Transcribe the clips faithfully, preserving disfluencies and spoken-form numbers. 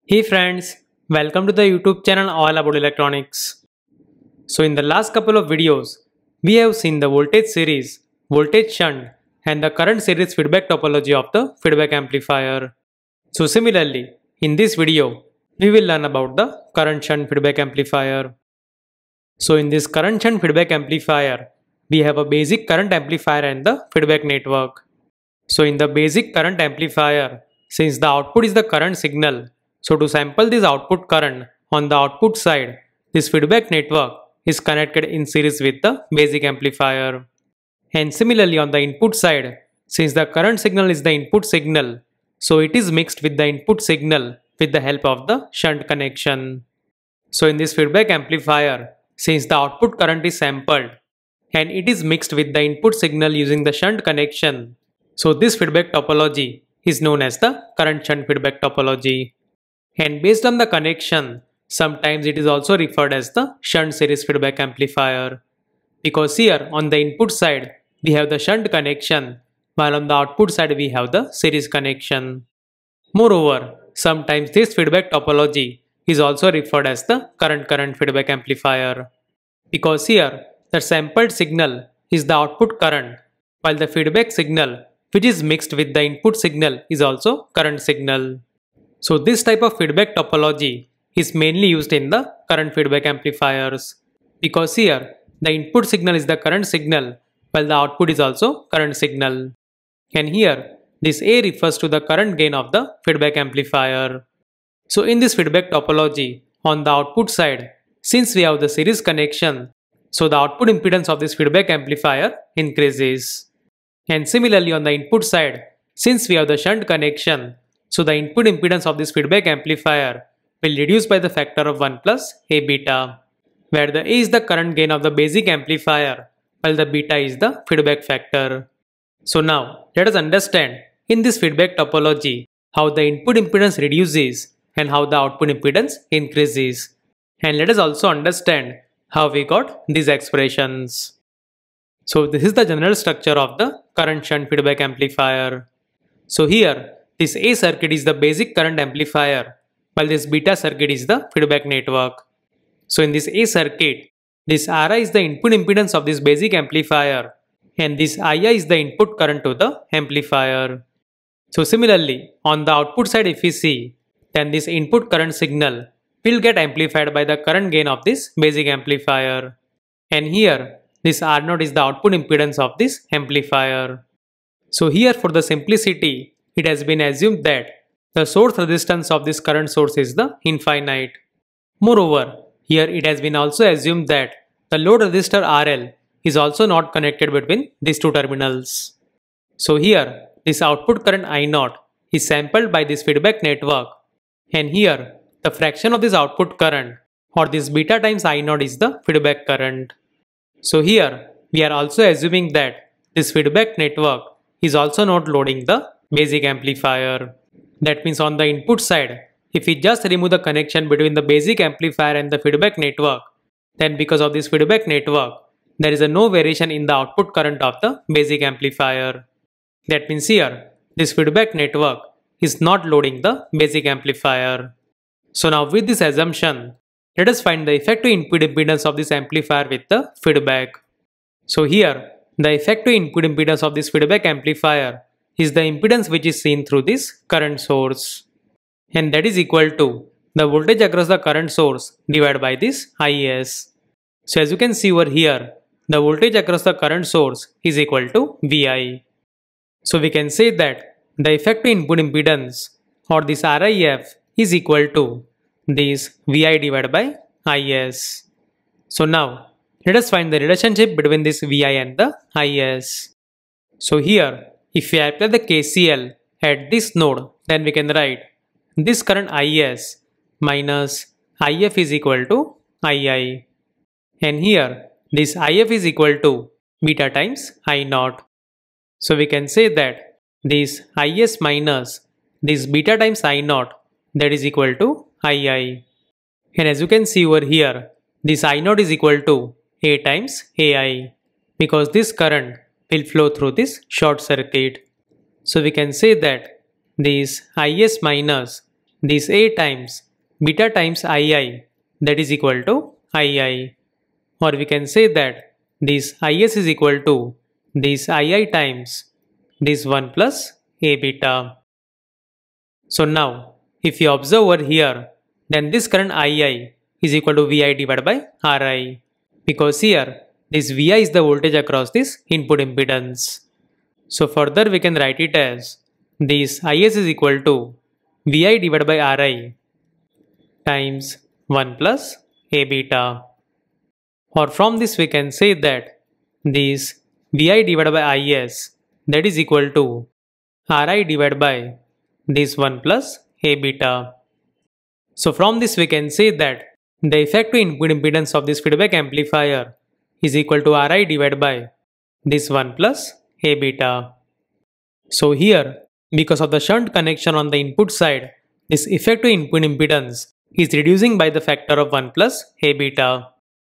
Hey friends, welcome to the YouTube channel all about electronics. So in the last couple of videos, we have seen the voltage series, voltage shunt and the current series feedback topology of the feedback amplifier. So similarly, in this video, we will learn about the current shunt feedback amplifier. So in this current shunt feedback amplifier, we have a basic current amplifier and the feedback network. So in the basic current amplifier, since the output is the current signal, so to sample this output current on the output side, this feedback network is connected in series with the basic amplifier. And similarly on the input side, since the current signal is the input signal, so it is mixed with the input signal with the help of the shunt connection. So in this feedback amplifier, since the output current is sampled and it is mixed with the input signal using the shunt connection, so this feedback topology is known as the current shunt feedback topology. And based on the connection, sometimes it is also referred as the shunt series feedback amplifier. Because here on the input side, we have the shunt connection, while on the output side we have the series connection. Moreover, sometimes this feedback topology is also referred as the current current feedback amplifier. Because here, the sampled signal is the output current, while the feedback signal, which is mixed with the input signal, is also current signal. So this type of feedback topology is mainly used in the current feedback amplifiers, because here the input signal is the current signal while the output is also current signal. And here this A refers to the current gain of the feedback amplifier. So in this feedback topology, on the output side, since we have the series connection, so the output impedance of this feedback amplifier increases. And similarly on the input side, since we have the shunt connection, so the input impedance of this feedback amplifier will reduce by the factor of one plus A beta, where the A is the current gain of the basic amplifier while the beta is the feedback factor. So now let us understand in this feedback topology how the input impedance reduces and how the output impedance increases. And let us also understand how we got these expressions. So this is the general structure of the current shunt feedback amplifier. So here this A circuit is the basic current amplifier, while this beta circuit is the feedback network. So in this A circuit, this R I is the input impedance of this basic amplifier, and this I I is the input current to the amplifier. So similarly, on the output side if we see, then this input current signal will get amplified by the current gain of this basic amplifier. And here, this R zero is the output impedance of this amplifier. So here for the simplicity, it has been assumed that the source resistance of this current source is the infinite. Moreover, here it has been also assumed that the load resistor R L is also not connected between these two terminals. So here, this output current I zero is sampled by this feedback network, and here the fraction of this output current or this beta times I zero is the feedback current. So here we are also assuming that this feedback network is also not loading the basic amplifier. That means on the input side, if we just remove the connection between the basic amplifier and the feedback network, then because of this feedback network, there is a no variation in the output current of the basic amplifier. That means here, this feedback network is not loading the basic amplifier. So now with this assumption, let us find the effective input impedance of this amplifier with the feedback. So here, the effective input impedance of this feedback amplifier is the impedance which is seen through this current source, and that is equal to the voltage across the current source divided by this I S. So as you can see over here, the voltage across the current source is equal to V I. So we can say that the effective input impedance or this R I F is equal to this V I divided by I S. So now let us find the relationship between this V I and the I S. So here, if we apply the K C L at this node, then we can write this current I S minus I F is equal to I I. And here, this I F is equal to beta times I zero. So we can say that this I S minus this beta times I zero, that is equal to I I. And as you can see over here, this I zero is equal to A times A I, because this current will flow through this short circuit. So we can say that this I S minus this A times beta times Ii, that is equal to Ii. Or we can say that this Is is equal to this Ii times this one plus A beta. So now, if you observe over here, then this current Ii is equal to Vi divided by Ri, because here this Vi is the voltage across this input impedance. So further we can write it as this Is is equal to Vi divided by Ri times one plus A beta. Or from this we can say that this Vi divided by Is, that is equal to Ri divided by this one plus A beta. So from this we can say that the effective input impedance of this feedback amplifier is equal to Ri divided by this one plus A beta. So here, because of the shunt connection on the input side, this effective input impedance is reducing by the factor of one plus A beta.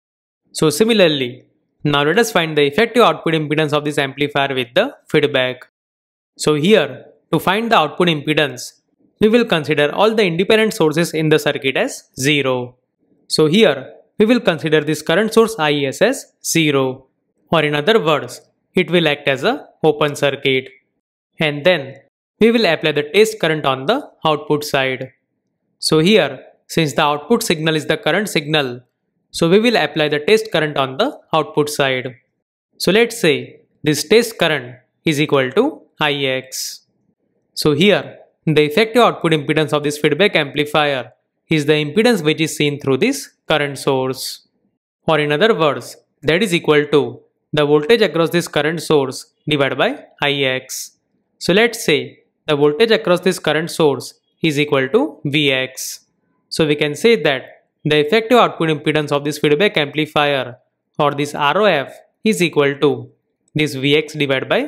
So similarly, now let us find the effective output impedance of this amplifier with the feedback. So here, to find the output impedance, we will consider all the independent sources in the circuit as zero. So here, we will consider this current source Is as zero, or in other words, it will act as a open circuit. And then, we will apply the test current on the output side. So here, since the output signal is the current signal, so we will apply the test current on the output side. So let's say this test current is equal to Ix. So here, the effective output impedance of this feedback amplifier is the impedance which is seen through this current source. Or in other words, that is equal to the voltage across this current source divided by Ix. So let's say the voltage across this current source is equal to Vx. So we can say that the effective output impedance of this feedback amplifier, or this R O F, is equal to this Vx divided by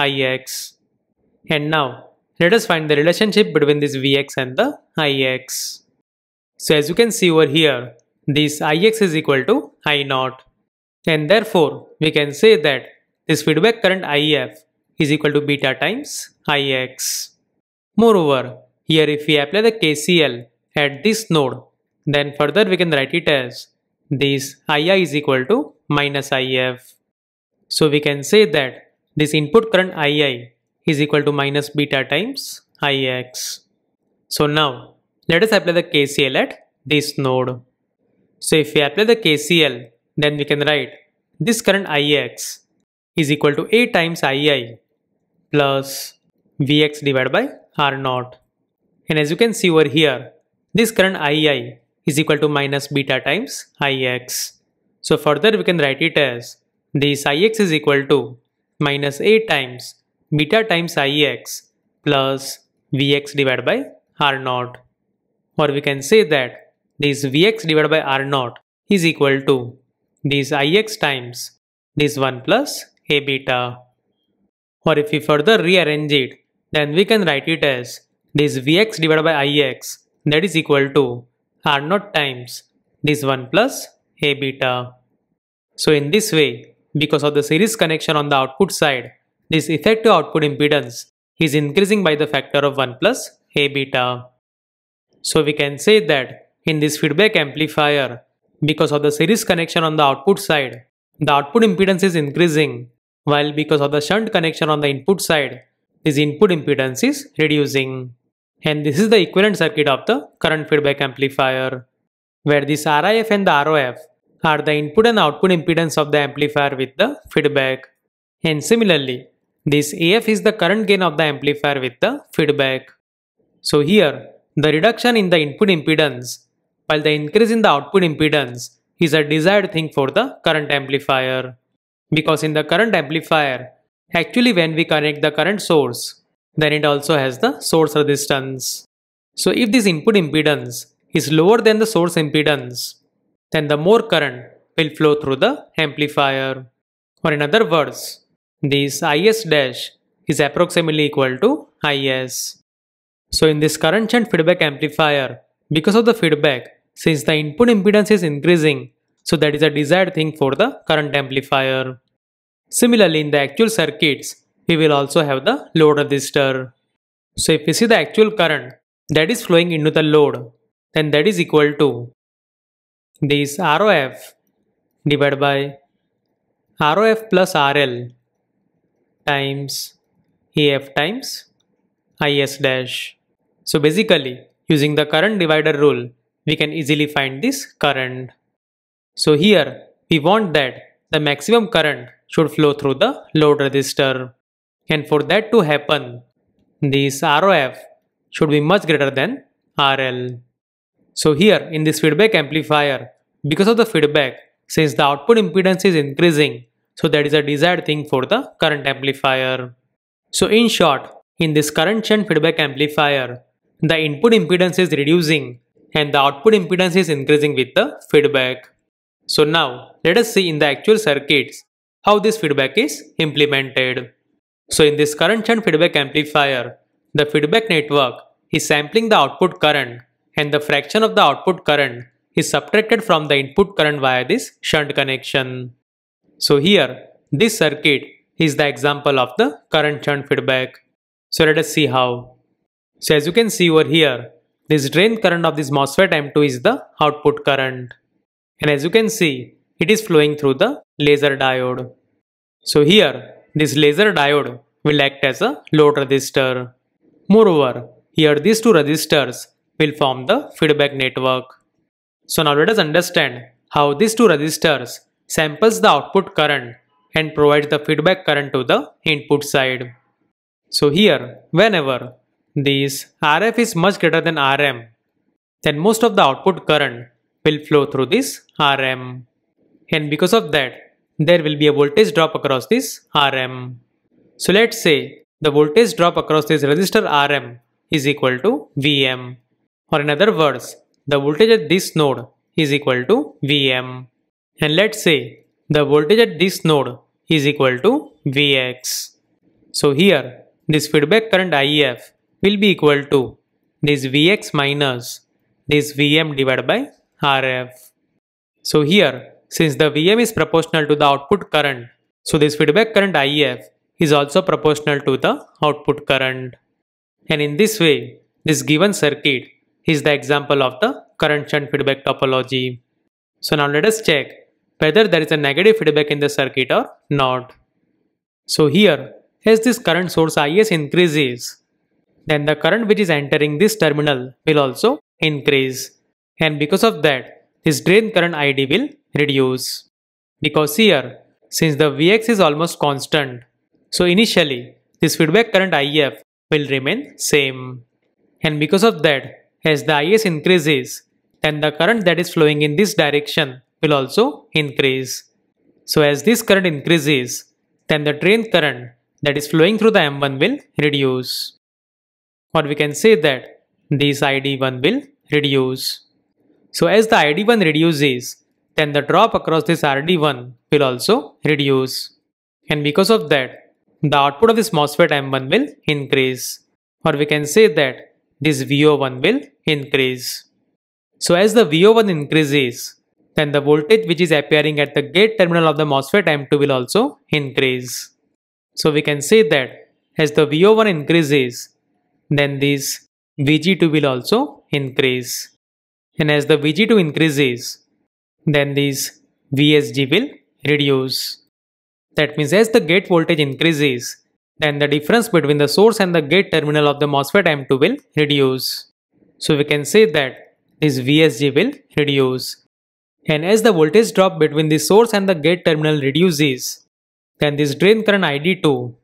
Ix. And now let us find the relationship between this Vx and the Ix. So as you can see over here, this Ix is equal to I zero. And therefore we can say that this feedback current If is equal to beta times Ix. Moreover, here if we apply the K C L at this node, then further we can write it as this Ii is equal to minus If. So we can say that this input current Ii is equal to minus beta times Ix. So now let us apply the K C L at this node. So if we apply the K C L, then we can write this current Ix is equal to A times Ii plus Vx divided by R zero. And as you can see over here, this current Ii is equal to minus beta times Ix. So further we can write it as this Ix is equal to minus A times beta times Ix plus Vx divided by R zero. Or we can say that this Vx divided by R zero is equal to this Ix times this one plus A beta. Or if we further rearrange it, then we can write it as this Vx divided by Ix, that is equal to R zero times this one plus A beta. So in this way, because of the series connection on the output side, this effective output impedance is increasing by the factor of one plus A beta. So we can say that in this feedback amplifier, because of the series connection on the output side, the output impedance is increasing, while because of the shunt connection on the input side, this input impedance is reducing. And this is the equivalent circuit of the current feedback amplifier, where this R I F and the R O F are the input and output impedance of the amplifier with the feedback. And similarly, this A F is the current gain of the amplifier with the feedback. So here, the reduction in the input impedance, while the increase in the output impedance is a desired thing for the current amplifier. Because in the current amplifier, actually when we connect the current source, then it also has the source resistance. So if this input impedance is lower than the source impedance, then the more current will flow through the amplifier. Or in other words, this Is dash is approximately equal to Is. So in this current shunt feedback amplifier, because of the feedback, since the input impedance is increasing, so that is a desired thing for the current amplifier. Similarly, in the actual circuits, we will also have the load resistor. So if we see the actual current, that is flowing into the load, then that is equal to this R O F divided by R O F plus R L times A F times I S dash. So basically, using the current divider rule, we can easily find this current. So here, we want that the maximum current should flow through the load resistor. And for that to happen, this R O F should be much greater than R L. So here in this feedback amplifier, because of the feedback, since the output impedance is increasing, so that is a desired thing for the current amplifier. So in short, in this current shunt feedback amplifier, the input impedance is reducing and the output impedance is increasing with the feedback. So now let us see in the actual circuits how this feedback is implemented. So in this current shunt feedback amplifier, the feedback network is sampling the output current and the fraction of the output current is subtracted from the input current via this shunt connection. So here, this circuit is the example of the current shunt feedback. So let us see how. So as you can see over here, this drain current of this MOSFET M two is the output current. And as you can see, it is flowing through the laser diode. So here, this laser diode will act as a load resistor. Moreover, here these two resistors will form the feedback network. So now let us understand how these two resistors samples the output current and provides the feedback current to the input side. So here, whenever this R F is much greater than R M, then most of the output current will flow through this R M. And because of that, there will be a voltage drop across this R M. So let's say the voltage drop across this resistor R M is equal to V M. Or in other words, the voltage at this node is equal to V M. And let's say the voltage at this node is equal to V X. So here, this feedback current I F will be equal to this V X minus this V M divided by R F. So here, since the V M is proportional to the output current, so this feedback current I F is also proportional to the output current. And in this way, this given circuit is the example of the current shunt feedback topology. So now let us check whether there is a negative feedback in the circuit or not. So here, as this current source I S increases, then the current which is entering this terminal will also increase. And because of that, this drain current I D will reduce. Because here, since the V X is almost constant, so initially, this feedback current I F will remain same. And because of that, as the I S increases, then the current that is flowing in this direction will also increase. So as this current increases, then the drain current that is flowing through the M one will reduce. Or we can say that this I D one will reduce. So as the I D one reduces, then the drop across this R D one will also reduce. And because of that, the output of this MOSFET M one will increase. Or we can say that this V O one will increase. So as the V O one increases, then the voltage which is appearing at the gate terminal of the MOSFET M two will also increase. So we can say that as the V O one increases, then this V G two will also increase. And as the V G two increases, then this V S G will reduce. That means as the gate voltage increases, then the difference between the source and the gate terminal of the MOSFET M two will reduce. So we can say that this V S G will reduce. And as the voltage drop between the source and the gate terminal reduces, then this drain current I D two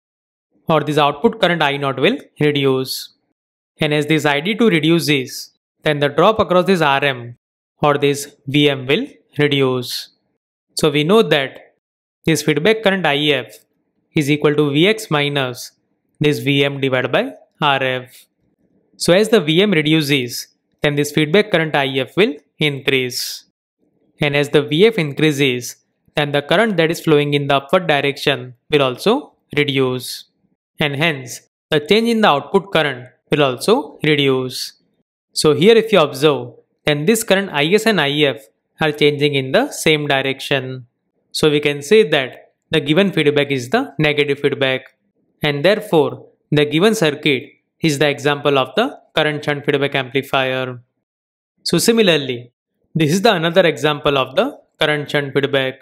or this output current I zero will reduce. And as this I D two reduces, then the drop across this R M or this V M will reduce. So we know that this feedback current I F is equal to V X minus this V M divided by R F. So as the V M reduces, then this feedback current I F will increase. And as the V F increases, then the current that is flowing in the upward direction will also reduce. And hence, the change in the output current will also reduce. So here if you observe, then this current I S and I F are changing in the same direction. So we can say that the given feedback is the negative feedback. And therefore, the given circuit is the example of the current shunt feedback amplifier. So similarly, this is the another example of the current shunt feedback.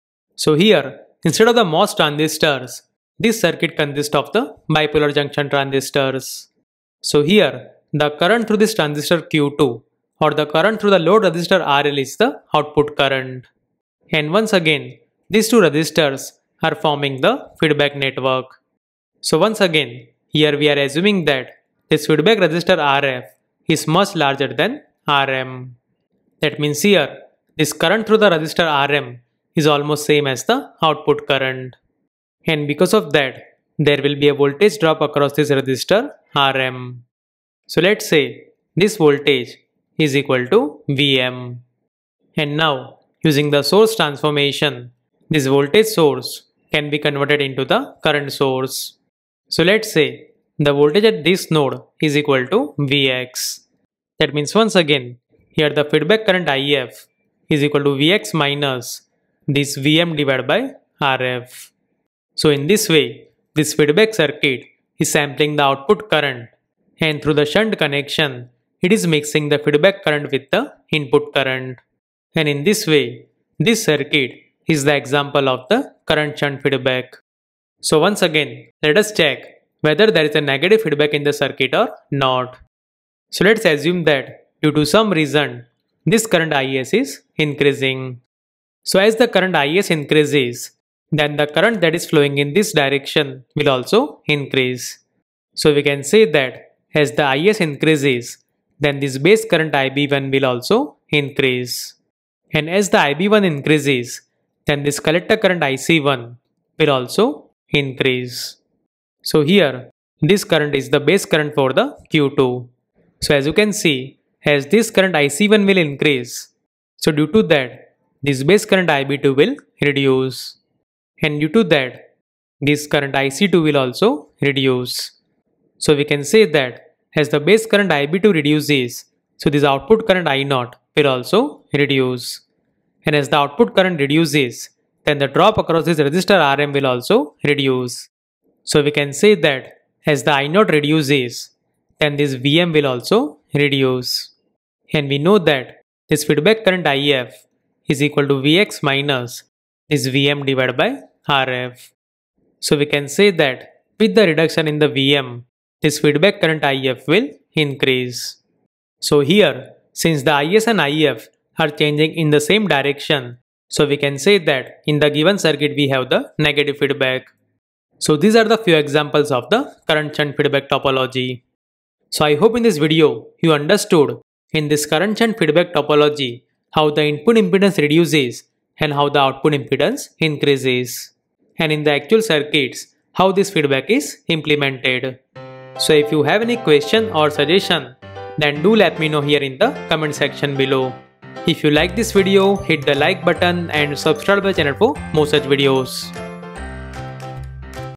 So here, instead of the MOS transistors, this circuit consists of the bipolar junction transistors. So here, the current through this transistor Q two or the current through the load resistor R L is the output current. And once again, these two resistors are forming the feedback network. So once again, here we are assuming that this feedback resistor R F is much larger than R M. That means here, this current through the resistor R M is almost same as the output current. And because of that, there will be a voltage drop across this resistor R M. So let's say this voltage is equal to V M. And now, using the source transformation, this voltage source can be converted into the current source. So let's say the voltage at this node is equal to V X. That means once again, here the feedback current I F is equal to V X minus this V M divided by R F. So in this way, this feedback circuit is sampling the output current, and through the shunt connection, it is mixing the feedback current with the input current. And in this way, this circuit is the example of the current shunt feedback. So once again, let us check whether there is a negative feedback in the circuit or not. So let's assume that due to some reason, this current I S is increasing. So as the current I S increases, then the current that is flowing in this direction will also increase. So we can say that as the I S increases, then this base current I B one will also increase. And as the I B one increases, then this collector current I C one will also increase. So here, this current is the base current for the Q two. So as you can see, as this current I C one will increase, so due to that, this base current I B two will reduce. And due to that, this current I C two will also reduce. So we can say that as the base current I B two reduces, so this output current I zero will also reduce. And as the output current reduces, then the drop across this resistor R M will also reduce. So we can say that as the I zero reduces, then this V M will also reduce. And we know that this feedback current I F is equal to V X minus this V M divided by R F. So we can say that with the reduction in the V M, this feedback current I F will increase. So here, since the I S and I F are changing in the same direction, so we can say that in the given circuit we have the negative feedback. So these are the few examples of the current shunt feedback topology. So I hope in this video you understood in this current shunt feedback topology how the input impedance reduces and how the output impedance increases. And in the actual circuits, how this feedback is implemented. So if you have any question or suggestion, then do let me know here in the comment section below. If you like this video, hit the like button and subscribe to the channel for more such videos.